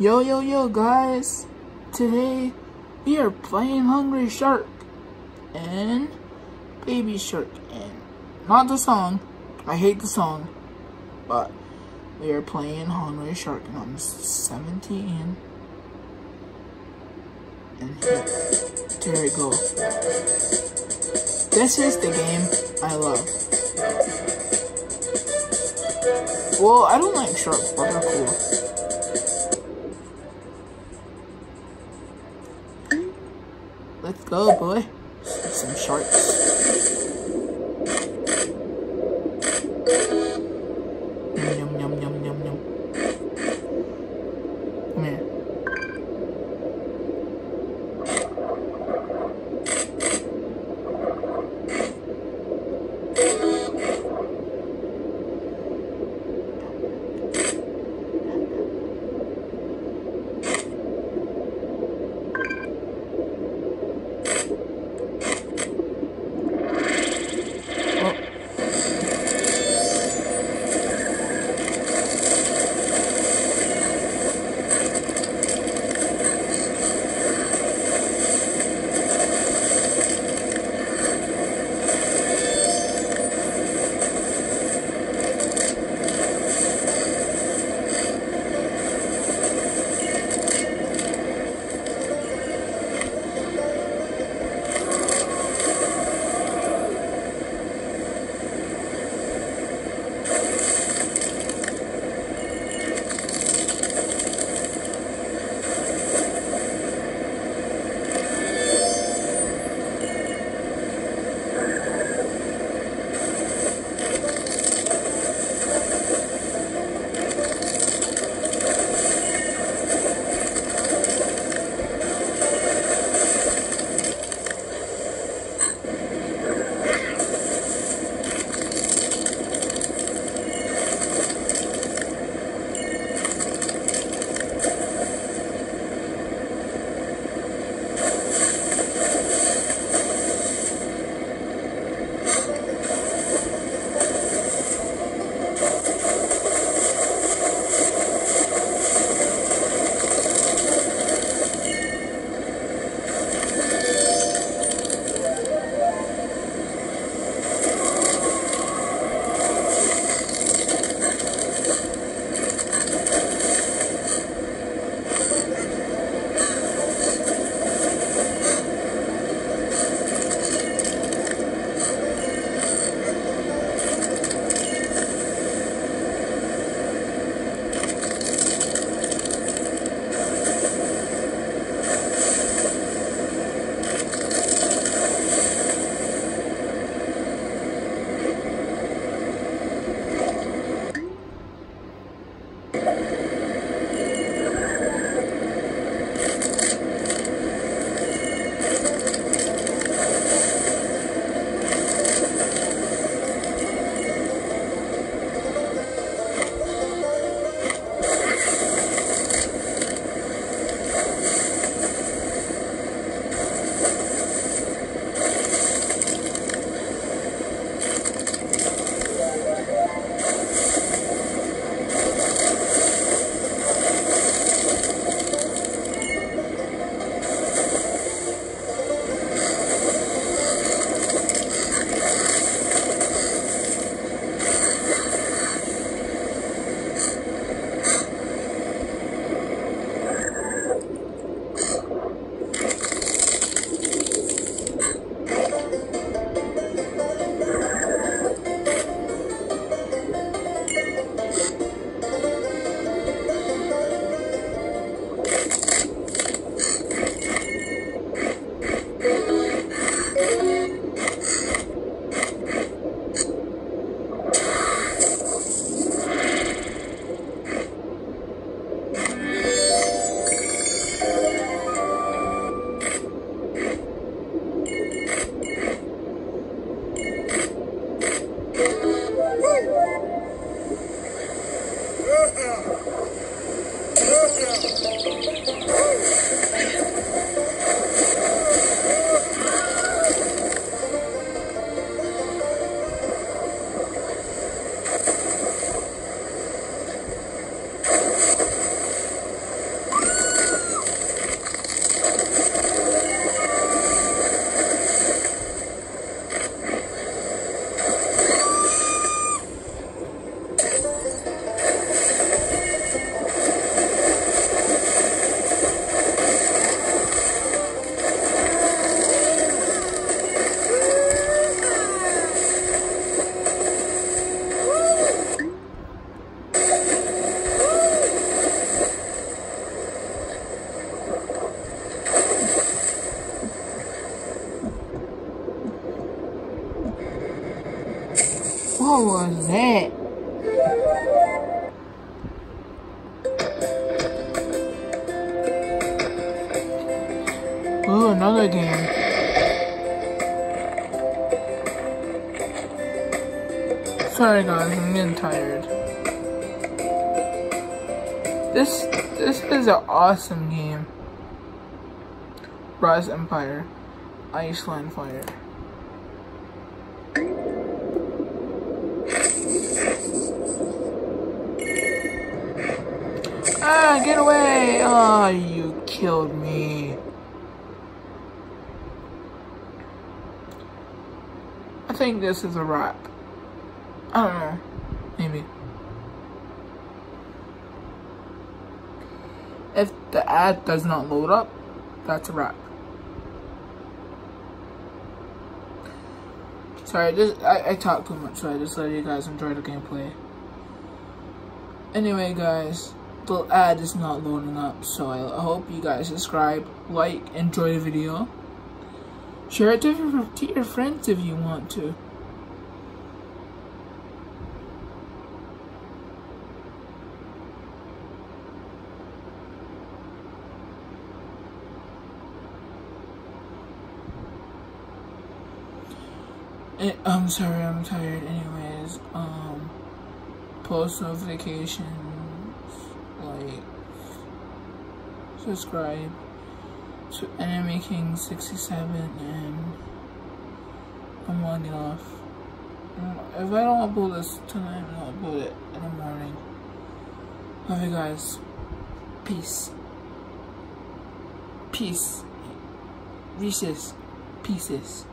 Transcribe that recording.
Yo guys, today we are playing Hungry Shark and Baby Shark, and not the song, I hate the song, but we are playing Hungry Shark and I'm 17 and here we go. This is the game I love. Well, I don't like sharks, but they're cool. Let's go, boy. Some sharks. Yum, yum, yum, yum, yum. Come here. What was that? Ooh, another game. Sorry guys, I'm getting tired. This is an awesome game. Rise Empire, Iceland Fire. Ah, get away! Ah, you killed me. I think this is a wrap. I don't know. Maybe. If the ad does not load up, that's a wrap. Sorry, I talk too much, so I just let you guys enjoy the gameplay. Anyway, guys, the ad is not loading up, so I hope you guys subscribe, like, enjoy the video. Share it to your friends if you want to. I'm sorry, I'm tired. Anyways, post notifications, like, subscribe to Enemy King 67, and I'm logging off. If I don't upload this tonight, I'll upload it in the morning. Love you guys. Peace. Peace. Pieces.